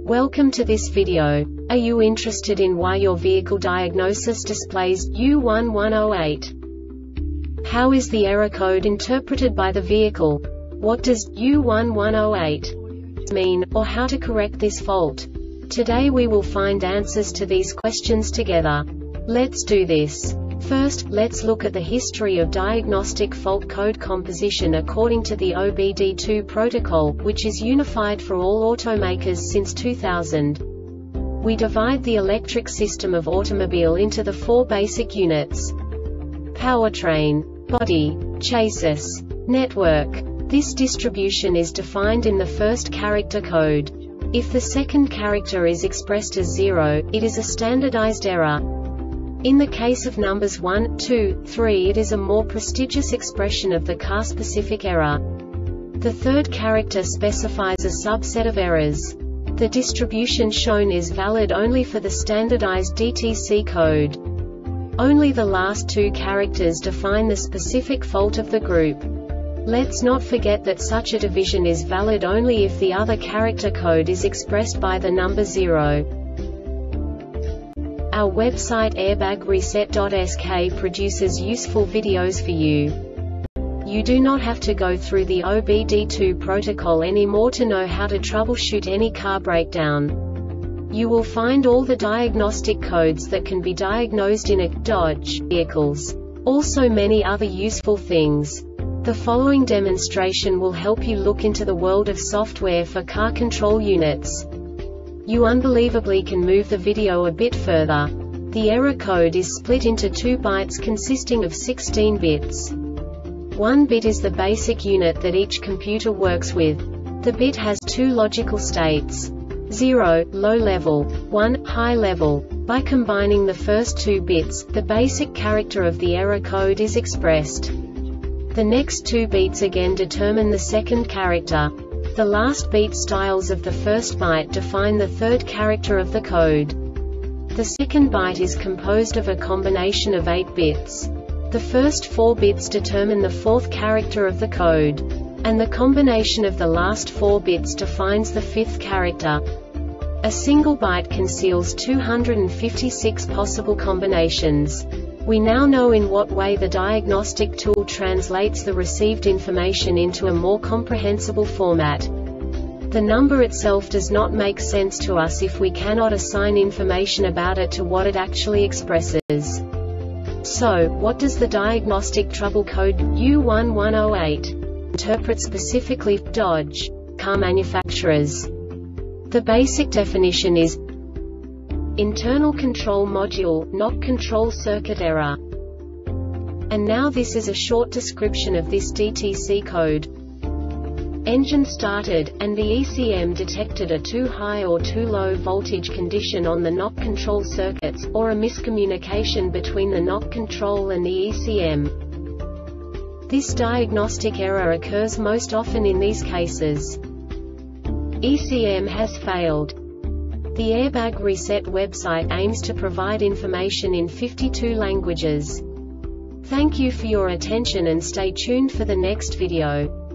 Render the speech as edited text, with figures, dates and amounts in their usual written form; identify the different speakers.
Speaker 1: Welcome to this video. Are you interested in why your vehicle diagnosis displays U1108? How is the error code interpreted by the vehicle? What does U1108 mean, or how to correct this fault? Today we will find answers to these questions together. Let's do this. First, let's look at the history of diagnostic fault code composition according to the OBD2 protocol, which is unified for all automakers since 2000. We divide the electric system of automobile into the four basic units: powertrain, body, chassis, network. This distribution is defined in the first character code. If the second character is expressed as 0, it is a standardized error. In the case of numbers 1, 2, 3, it is a more prestigious expression of the car-specific error. The third character specifies a subset of errors. The distribution shown is valid only for the standardized DTC code. Only the last two characters define the specific fault of the group. Let's not forget that such a division is valid only if the other character code is expressed by the number 0. Our website airbagreset.sk produces useful videos for you. You do not have to go through the OBD2 protocol anymore to know how to troubleshoot any car breakdown. You will find all the diagnostic codes that can be diagnosed in a Dodge vehicles. Also many other useful things. The following demonstration will help you look into the world of software for car control units. You unbelievably can move the video a bit further. The error code is split into 2 bytes consisting of 16 bits. 1 bit is the basic unit that each computer works with. The bit has 2 logical states: 0, low level, 1, high level. By combining the first 2 bits, the basic character of the error code is expressed. The next 2 beats again determine the second character. The last beat styles of the first byte define the third character of the code. The second byte is composed of a combination of 8 bits. The first 4 bits determine the fourth character of the code. And the combination of the last 4 bits defines the fifth character. A single byte conceals 256 possible combinations. We now know in what way the diagnostic tool translates the received information into a more comprehensible format. The number itself does not make sense to us if we cannot assign information about it to what it actually expresses. So, what does the diagnostic trouble code U1108 interpret specifically for Dodge car manufacturers? The basic definition is internal control module, not control circuit error. And now this is a short description of this DTC code. Engine started, and the ECM detected a too high or too low voltage condition on the knob control circuits, or a miscommunication between the knob control and the ECM. This diagnostic error occurs most often in these cases. ECM has failed. The Airbag Reset website aims to provide information in 52 languages. Thank you for your attention and stay tuned for the next video.